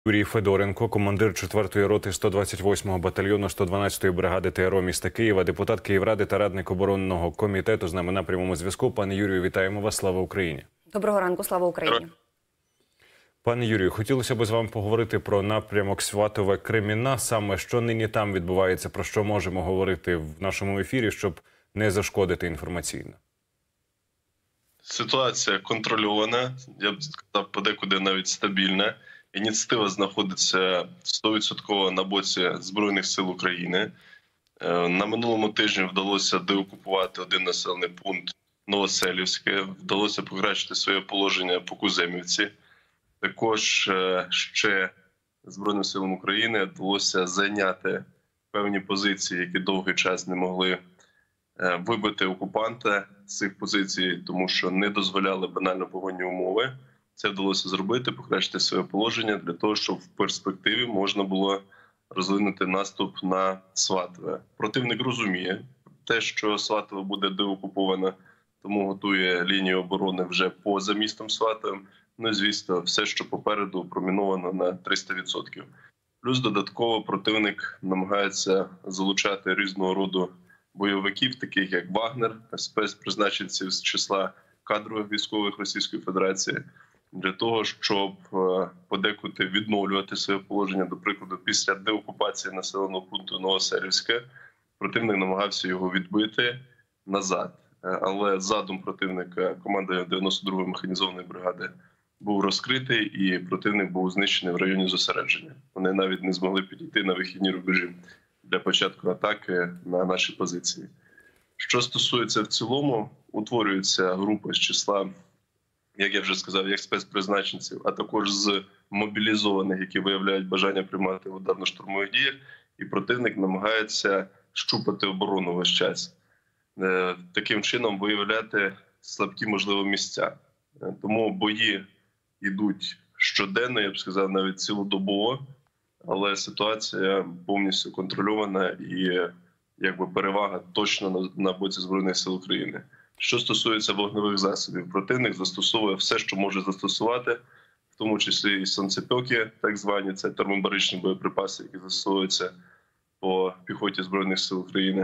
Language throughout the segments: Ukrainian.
Юрій Федоренко, командир 4-ї роти 128-го батальйону 112-ї бригади ТРО міста Києва, депутат Київради та радник оборонного комітету з нами на прямому зв'язку. Пане Юрію, вітаємо вас. Слава Україні! Доброго ранку, слава Україні! Пане Юрію, хотілося б з вами поговорити про напрямок Сватове-Кремінна. Саме що нині там відбувається, про що можемо говорити в нашому ефірі, щоб не зашкодити інформаційно? Ситуація контрольована, я б сказав, подекуди навіть стабільна. Ініціатива знаходиться 100% на боці Збройних сил України. На минулому тижні вдалося деокупувати один населений пункт Новоселівське, вдалося покращити своє положення по Куземівці. Також ще Збройним силам України вдалося зайняти певні позиції, які довгий час не могли вибити окупанта з цих позицій, тому що не дозволяли банально погодні умови. Це вдалося зробити, покращити своє положення для того, щоб в перспективі можна було розвинути наступ на Сватове. Противник розуміє те, що Сватове буде деокуповано, тому готує лінію оборони вже поза містом Сватовим. Ну і, звісно, все, що попереду, проміновано на 300%. Плюс додатково противник намагається залучати різного роду бойовиків, таких як Вагнер, спецпризначенців з числа кадрових військових Російської Федерації, для того, щоб подекуди відновлювати своє положення. До прикладу, після деокупації населеного пункту Новоселівське противник намагався його відбити назад. Але задум противника, командування 92-ї механізованої бригади, був розкритий і противник був знищений в районі зосередження. Вони навіть не змогли підійти на вихідні рубежі для початку атаки на наші позиції. Що стосується в цілому, утворюється група з числа, як я вже сказав, як спецпризначенців, а також з мобілізованих, які виявляють бажання приймати в ударно-штурмових діях, і противник намагається щупати оборону весь час. Таким чином виявляти слабкі, можливо, місця. Тому бої йдуть щоденно, я б сказав, навіть цілодобово, але ситуація повністю контрольована і перевага точно на боці Збройних сил України. Що стосується вогневих засобів, противник застосовує все, що може застосувати, в тому числі і сонцепьоки, так звані, це термобаричні боєприпаси, які застосовуються по піхоті Збройних сил України.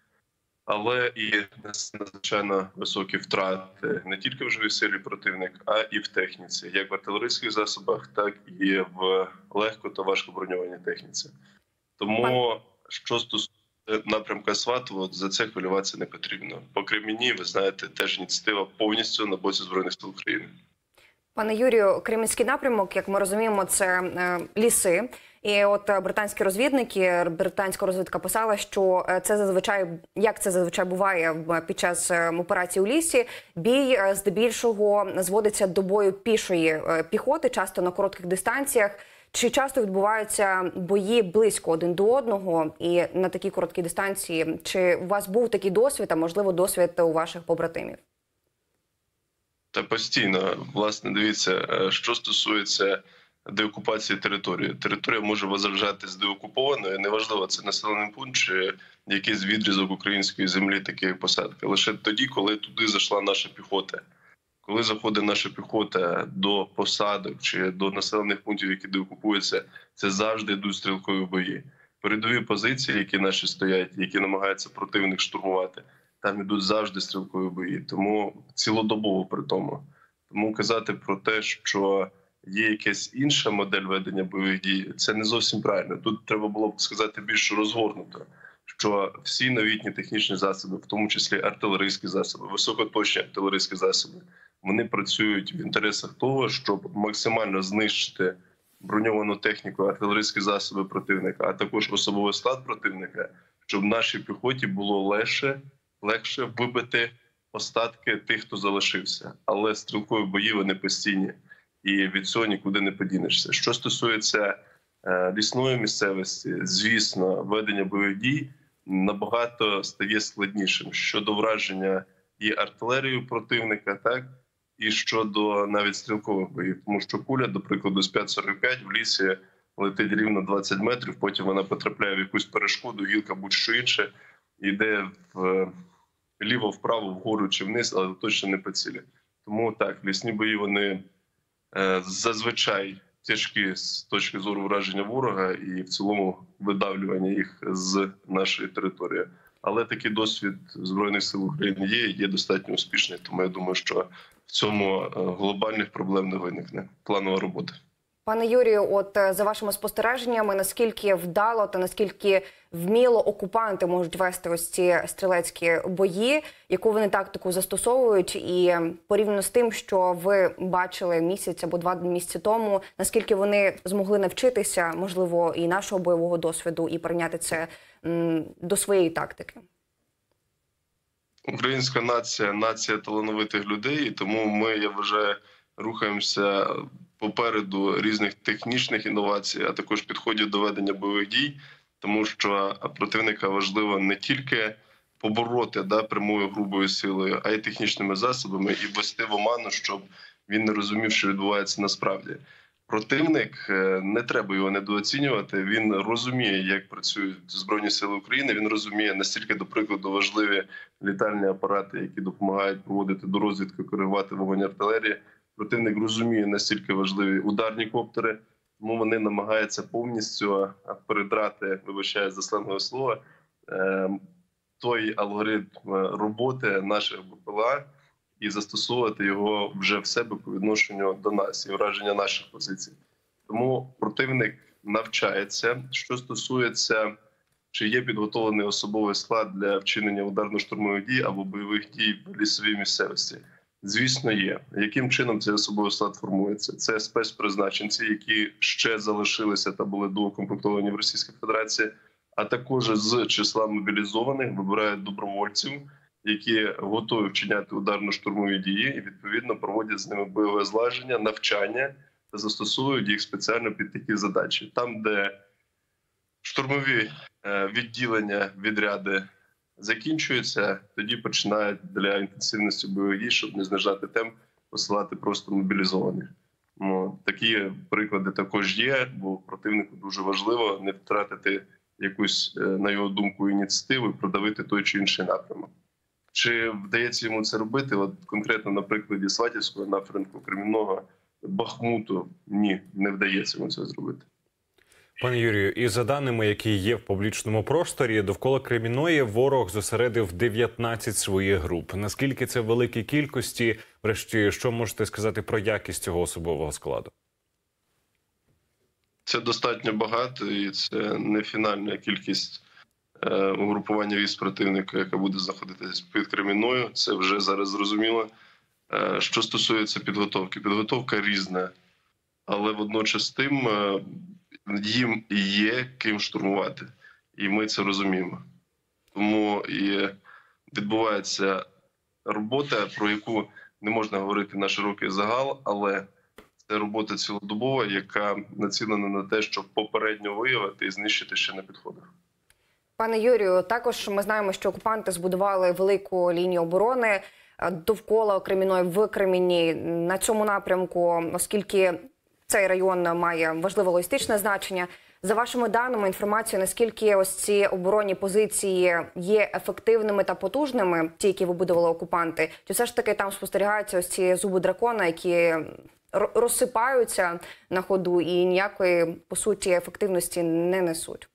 Але і надзвичайно високі втрати не тільки в живій силі противника, а і в техніці, як в артилерійських засобах, так і в легко та важкоброньованій техніці. Тому, що стосується напрямка Сватового, за це хвилюватися не потрібно. По Кремінні, ви знаєте, теж ініціатива повністю на боці Збройних сил України. Пане Юрію, Кремінський напрямок, як ми розуміємо, це ліси. І от британські розвідники, британська розвідка писала, що це зазвичай, як це зазвичай буває під час операції у лісі, бій здебільшого зводиться до бою пішої піхоти, часто на коротких дистанціях. Чи часто відбуваються бої близько один до одного і на такій короткій дистанції? Чи у вас був такий досвід, а можливо досвід у ваших побратимів? Та постійно. Власне, дивіться, що стосується деокупації території. Територія може вважатись деокупованою, неважливо, це населений пункт чи якийсь відрізок української землі, такі посадки. Лише тоді, коли туди зайшла наша піхота. Коли заходить наша піхота до посадок чи до населених пунктів, які деокупуються, це завжди йдуть стрілкові бої. Передові позиції, які наші стоять, які намагаються противник штурмувати, там йдуть завжди стрілкові бої. Тому цілодобово при тому. Тому казати про те, що є якась інша модель ведення бойових дій, це не зовсім правильно. Тут треба було б сказати більш розгорнуто, що всі новітні технічні засоби, в тому числі артилерійські засоби, високоточні артилерійські засоби, вони працюють в інтересах того, щоб максимально знищити броньовану техніку, артилерійські засоби противника, а також особовий склад противника, щоб нашій піхоті було легше вибити остатки тих, хто залишився. Але стрілкові бої вони постійні, і від цього нікуди не подінешся. Що стосується лісної місцевості, звісно, ведення бойових дій набагато стає складнішим щодо враження і артилерією противника, так, і щодо навіть стрілкових боїв. Тому що куля, до прикладу, з 5,45 в лісі летить рівно 20 метрів, потім вона потрапляє в якусь перешкоду, гілка, будь-що інше, і йде вліво-вправо, вгору чи вниз, але точно не по цілі. Тому так, лісні бої, вони зазвичай тяжкі з точки зору враження ворога і в цілому видавлювання їх з нашої території. Але такий досвід Збройних сил України є достатньо успішний, тому я думаю, що в цьому глобальних проблем не виникне. Планова робота. Пане Юрію, от за вашими спостереженнями, наскільки вдало та наскільки вміло окупанти можуть вести ось ці стрілецькі бої, яку вони тактику застосовують, і порівняно з тим, що ви бачили місяць або 2 місяці тому, наскільки вони змогли навчитися, можливо, і нашого бойового досвіду, і прийняти це до своєї тактики? Українська нація – нація талановитих людей, і тому ми, я вважаю, рухаємося попереду різних технічних інновацій, а також підходів до ведення бойових дій, тому що противника важливо не тільки побороти прямою грубою силою, а й технічними засобами і ввести в оману, щоб він не розумів, що відбувається насправді. Противник, не треба його недооцінювати, він розуміє, як працюють Збройні Сили України, він розуміє, настільки, до прикладу, важливі літальні апарати, які допомагають проводити до розвідки, коригувати вогонь артилерії. Противник розуміє, настільки важливі ударні коптери, тому вони намагаються повністю передрати, вибачаю за сленгове слово, той алгоритм роботи наших БПЛА і застосовувати його вже в себе по відношенню до нас і враження наших позицій. Тому противник навчається. Що стосується, чи є підготовлений особовий склад для вчинення ударно-штурмових дій або бойових дій в лісовій місцевості? Звісно, є. Яким чином цей особовий склад формується? Це спецпризначенці, які ще залишилися та були доукомплектовані в Російській Федерації, а також з числа мобілізованих вибирають добровольців, які готові вчиняти ударно-штурмові дії і, відповідно, проводять з ними бойове злагодження, навчання та застосовують їх спеціально під такі задачі. Там, де штурмові відділення, відряди закінчуються, тоді починають для інтенсивності бойових дій, щоб не знижати темп, посилати просто мобілізованих. Такі приклади також є, бо противнику дуже важливо не втратити якусь, на його думку, ініціативу і продавити той чи інший напрямок. Чи вдається йому це робити? От конкретно на прикладі Сватівського напрямку, Кремінного, Бахмуту, ні, не вдається йому це зробити. Пане Юрію, і за даними, які є в публічному просторі, довкола Кремінної ворог зосередив 19 своїх груп. Наскільки це великі кількості? Врешті, що можете сказати про якість цього особового складу? Це достатньо багато, і це не фінальна кількість угрупування військ противника, яка буде знаходитись під Кремінною. Це вже зараз зрозуміло. Що стосується підготовки. Підготовка різна, але водночас з тим їм є ким штурмувати. І ми це розуміємо. Тому і відбувається робота, про яку не можна говорити на широкий загал, але це робота цілодобова, яка націлена на те, щоб попередньо виявити і знищити ще на підходах. Пане Юрію, також ми знаємо, що окупанти збудували велику лінію оборони довкола Кремінної, в Кремінній. На цьому напрямку, оскільки цей район має важливе логістичне значення, за вашими даними, інформацією, наскільки ось ці оборонні позиції є ефективними та потужними, ті, які вибудували окупанти, чи все ж таки там спостерігаються ось ці зуби дракона, які розсипаються на ходу і ніякої, по суті, ефективності не несуть?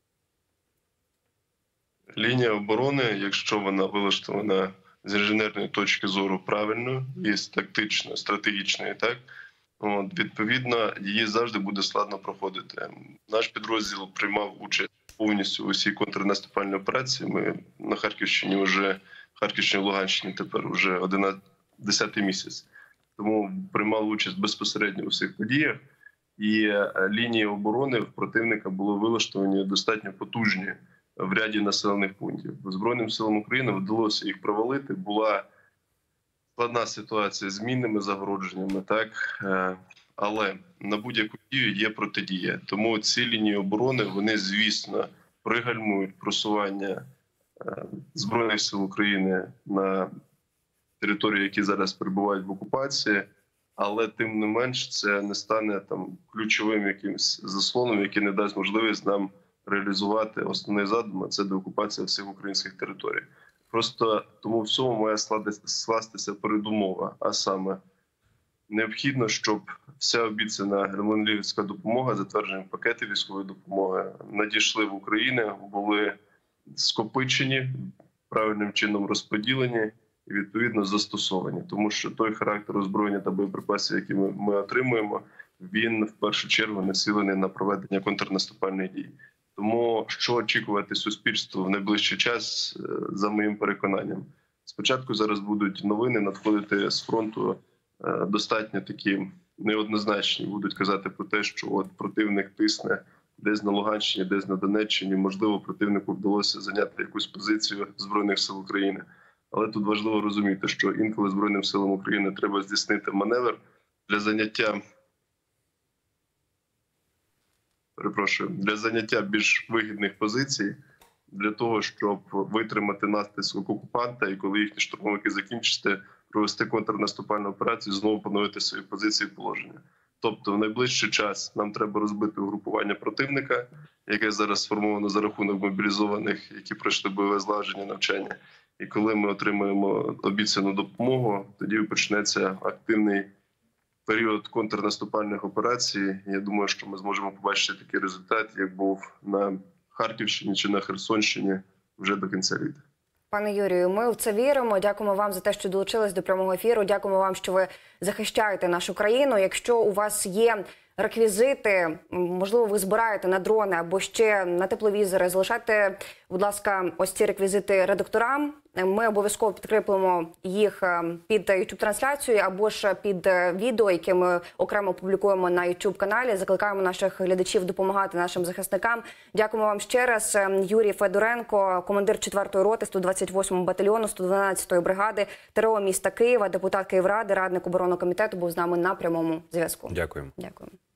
Лінія оборони, якщо вона вилаштована з інженерної точки зору правильно і з тактично, стратегічної, так, відповідно, її завжди буде складно проходити. Наш підрозділ приймав участь повністю у всій контрнаступальній операції. Ми на Харківщині Харківщині, Луганщині тепер вже 10-й місяць. Тому приймали участь безпосередньо у всіх подіях. І лінії оборони в противника були вилаштовані достатньо потужні в ряді населених пунктів. Збройним силам України вдалося їх провалити. Була складна ситуація з мінними загородженнями, так, але на будь-яку дію є протидія. Тому ці лінії оборони, вони, звісно, пригальмують просування Збройних сил України на території, які зараз перебувають в окупації, але тим не менш це не стане там ключовим якимось заслоном, який не дасть можливість нам реалізувати основний задум, а це деокупація всіх українських територій. Просто тому в цьому має скластися передумова, а саме необхідно, щоб вся обіцяна германлівська допомога, затверджені пакети військової допомоги, надійшли в Україну, були скопичені, правильним чином розподілені і відповідно застосовані. Тому що той характер озброєння та боєприпасів, які ми отримуємо, він в першу чергу націлений на проведення контрнаступальних дій. Тому що очікувати суспільству в найближчий час, за моїм переконанням, спочатку зараз будуть новини надходити з фронту достатньо такі неоднозначні. Будуть казати про те, що от противник тисне десь на Луганщині, десь на Донеччині. Можливо, противнику вдалося зайняти якусь позицію Збройних сил України. Але тут важливо розуміти, що інколи Збройним силам України треба здійснити маневр для заняття більш вигідних позицій, для того, щоб витримати натиск окупанта, і коли їхні штурмовики закінчаться, провести контрнаступальну операцію, знову поновити свої позиції і положення. Тобто в найближчий час нам треба розбити угрупування противника, яке зараз сформовано за рахунок мобілізованих, які пройшли бойове злагодження, навчання. І коли ми отримаємо обіцяну допомогу, тоді почнеться активний період контрнаступальних операцій. Я думаю, що ми зможемо побачити такий результат, як був на Харківщині чи на Херсонщині вже до кінця літа. Пане Юрію, ми в це віримо. Дякуємо вам за те, що долучились до прямого ефіру. Дякуємо вам, що ви захищаєте нашу країну. Якщо у вас є реквізити, можливо, ви збираєте на дрони або ще на тепловізори, залишайте, будь ласка, ось ці реквізити редакторам. Ми обов'язково підкріплемо їх під YouTube-трансляцією або ж під відео, яке ми окремо публікуємо на YouTube-каналі. Закликаємо наших глядачів допомагати нашим захисникам. Дякуємо вам ще раз. Юрій Федоренко, командир 4-ї роти 128-го батальйону 112-ї бригади ТРО міста Києва, депутат Київради, радник оборонного комітету, був з нами на прямому зв'язку. Дякуємо. Дякуємо.